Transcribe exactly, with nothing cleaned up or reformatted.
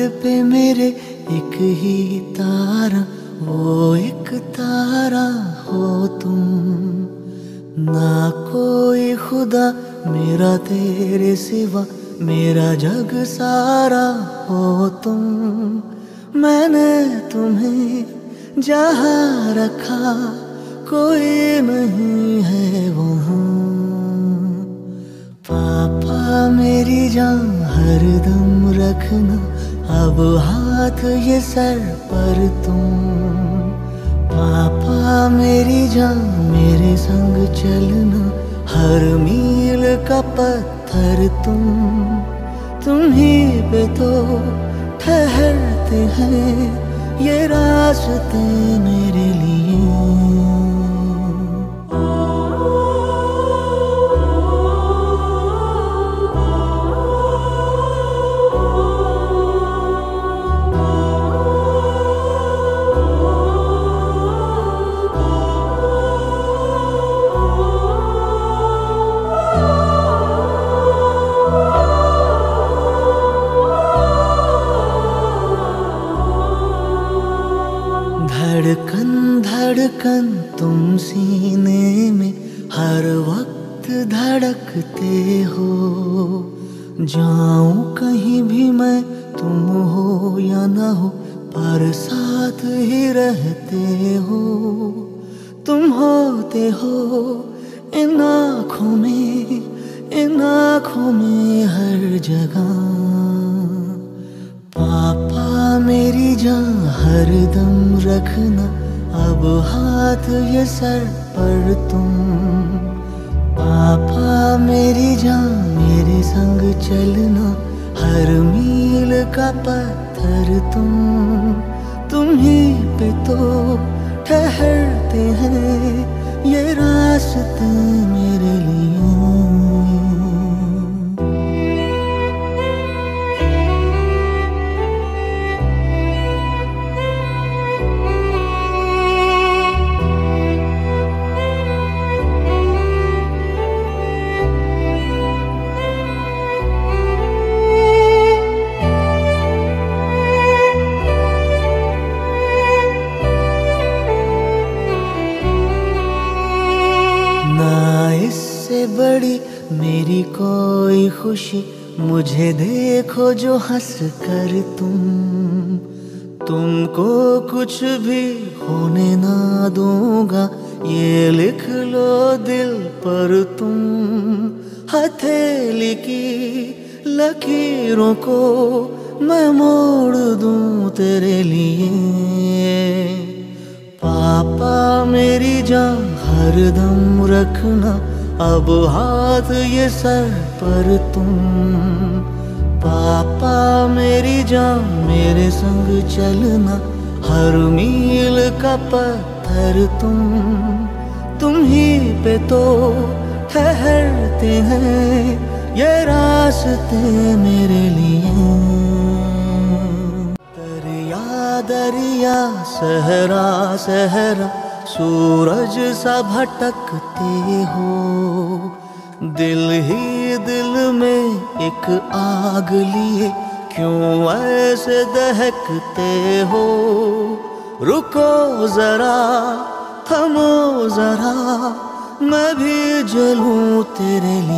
पे मेरे एक ही तारा, वो एक तारा हो तुम। ना कोई खुदा मेरा तेरे सिवा, मेरा जग सारा हो तुम। मैंने तुम्हें जहाँ रखा कोई नहीं है वहाँ। पापा मेरी जान हरदम रखना, अब हाथ ये सर पर तुम। पापा मेरी जान मेरे संग चलना, हर मील का पत्थर तुम। तुम्हीं पे तो ठहरते हैं ये रास्ते मेरे लिए। धड़कन धड़कन तुम सीने में हर वक्त धड़कते हो। जाऊं कहीं भी मैं तुम हो या ना हो, पर साथ ही रहते हो। तुम होते हो इन आँखों में, इन आँखों में हर जगह। पापा मेरी जान हरदम रखना, अब हाथ ये सर पर तुम। पापा मेरी जान मेरे संग चलना, हर मील का पत्थर तुम। तुम्हीं पे तो ठहरते हैं ये रास्ते मेरे लिए। ना इससे बड़ी मेरी कोई खुशी, मुझे देखो जो हंस कर तुम। तुमको कुछ भी होने ना दूंगा, ये लिख लो दिल पर तुम। हथेली की लकीरों को मैं मोड़ दूं तेरे लिए। पापा मेरी जान हरदम रखना, अब हाथ ये सर पर तुम। पापा मेरी जान मेरे संग चलना, हर मील का पत्थर तुम। तुम्हीं पे तो ठहरते हैं ये रास्ते मेरे लिए। दरिया दरिया सहरा सहरा, सूरज सा भटकते हो। दिल ही दिल में एक आग लिए, क्यों ऐसे दहकते हो। रुको जरा थमो जरा, मैं भी जलूं तेरे लिए।